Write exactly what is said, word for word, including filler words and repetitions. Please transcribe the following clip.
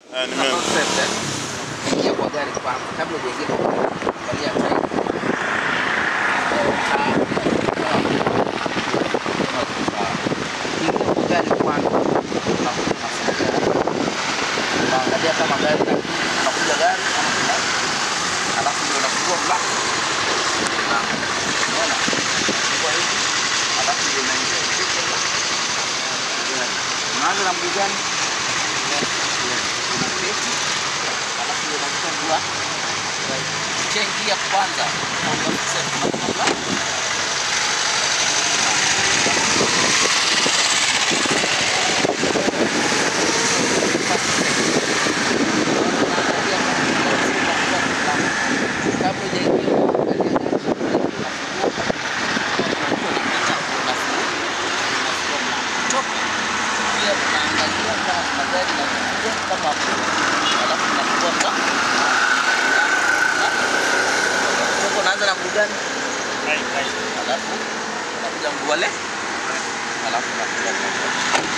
Ah, nimeona. Ingia kwa gari kwanza kabla hujaingia kwa gari. Angalia tairi. Ingia kwa gari kwanza. Unaangalia kama gari na unakuja gari ama kuna. Alafu ndio unafungua mlango. Unaona? Kwa hivi. Alafu ndio unaingia kwa gari. Unaanza na mguu gani? Una breki. Alafu ndio unafungua chengi ya kwanza. Unaanza kusema kuna na mguu gani? Hai hai. Alafu unakuja mguu wale. Alafu unakuja